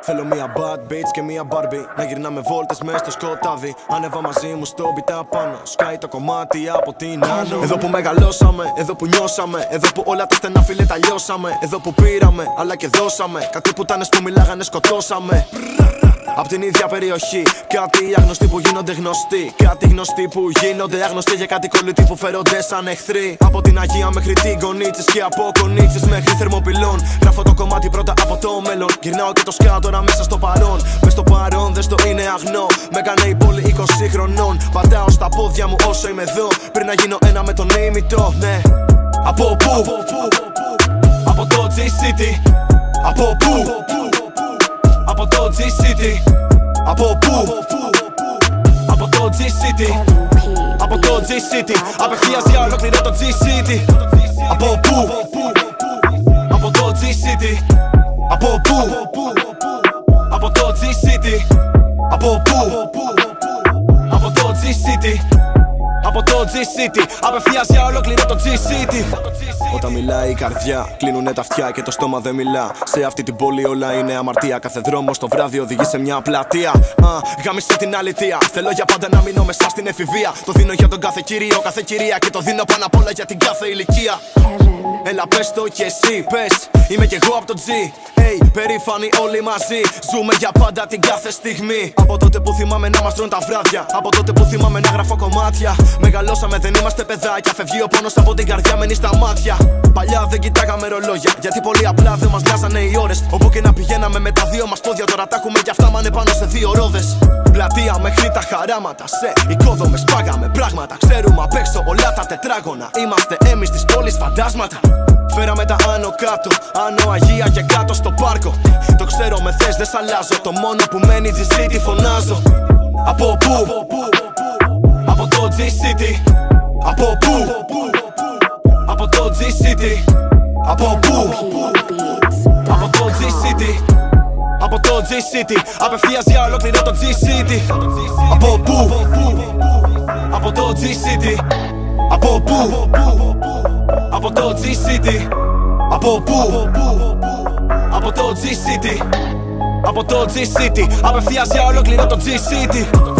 Θέλω μια bad bitch και μια Barbie. Να γυρνάμε βόλτες μες στο σκοτάδι. Ανέβα μαζί μου στο beat απάνω. Σκάει το κομμάτι από την άνω. Εδώ που μεγαλώσαμε, εδώ που νιώσαμε. Εδώ που όλα τα στενά φίλε τα λιώσαμε. Εδώ που πήραμε, αλλά και δώσαμε. Κάτι που τάνες που μιλάγανε σκοτώσαμε. Απ' την ίδια περιοχή, κάτι άγνωστοι που γίνονται γνωστοί. Κάτι γνωστοί που γίνονται άγνωστοι για κάτι κολλητοί που φέρονται σαν εχθροί. Από την Αγία μέχρι την Κονίτσης και από Κονίτσης μέχρι Θερμοπυλών. Γράφω το κομμάτι πρώτα από το μέλλον. Γυρνάω και το σκάω τώρα μέσα στο παρόν. Μες στο παρόν δες το είναι αγνό. Με έκανε η πόλη 20 χρονών. Πατάω στα πόδια μου όσο είμαι εδώ. Πριν να γίνω ένα με τον ημιτό, ναι. Από πού? Από το G.city. Από πού? Από το G.city. Από πού? Από το Gcity. Από το G.city. Απευθείας για ολόκληρο το Gcity. Από πού? Από το G.city. Από πού? Από το Gcity. Από πού? Από το Gcity. Από το G.city. Απευθείας για ολόκληρο το Gcity. Όταν μιλάει η καρδιά, κλείνουνε τα αυτιά και το στόμα δεν μιλά. Σε αυτή την πόλη όλα είναι αμαρτία. Κάθε δρόμος το βράδυ οδηγεί σε μια πλατεία. Γάμισε την αλήθεια. Θέλω για πάντα να μείνω μέσα στην εφηβεία. Το δίνω για τον κάθε κύριο, κάθε κυρία. Και το δίνω πάνω απ' όλα για την κάθε ηλικία. Έλα πες το κι εσύ, πες. Είμαι κι εγώ από το G. Hey, περήφανοι όλοι μαζί. Ζούμε για πάντα την κάθε στιγμή. Από τότε που θυμάμαι να μας τρώνε τα βράδια. Από τότε που θυμάμαι να γράφω κομμάτια. Μεγαλώσαμε, δεν είμαστε παιδάκια. Φεύγει ο πόνος από την καρδιά, μένει στα μάτια. Παλιά δεν κοιτάγαμε ρολόγια. Γιατί πολύ απλά δεν μας νοιάζανε οι ώρες. Όπου και να πηγαίναμε με τα δύο μας πόδια. Τώρα τα έχουμε κι αυτά μάνε πάνω σε δύο ρόδες. Πλατεία μέχρι τα χαράματα. Σε οικόδομες πάγαμε πράγματα. Ξέρουμε απ' έξω όλα τα τετράγωνα. Είμαστε εμείς της πόλης φαντάσματα. Φέραμε τα άνω κάτω, άνω Αγία και κάτω στο πάρκο. Το ξέρω με θες δεν σ' αλλάζω. Το μόνο που μένει G.city φωνάζω. Από πού? Από το G.city. Από πού? Από το G.city. Από πού? Από το G.city. Από το G.city. Απευθείας για ολόκληρο το G.city. Από πού? Από το G.city. Από πού? Από το G.city. Από πού? Από το G.city. Από το G.city. Απευθείας για ολόκληρο το G.city.